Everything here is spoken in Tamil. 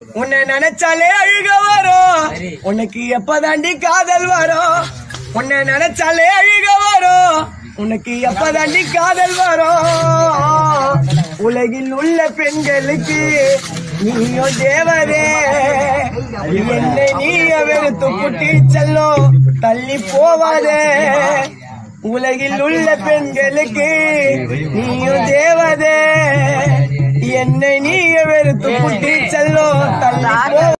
உன்னை நினைச்சாலே அழுக வரும், உனக்கு எப்பதாண்டி காதல் வரும். உன்னை நினைச்சாலே அழுக வரும், உனக்கு எப்பதாண்டி காதல் வரும். உலகில் உள்ள பெண்களுக்கு நீயும் தேவரே, என்னை நீய வெறுத்து குட்டி செல்லும் தள்ளி போவாதே. உலகில் உள்ள பெண்களுக்கு நீயும் தேவதே, என்னை நீய வெறுத்து குட்டி செல்லும் தள்ளி போ.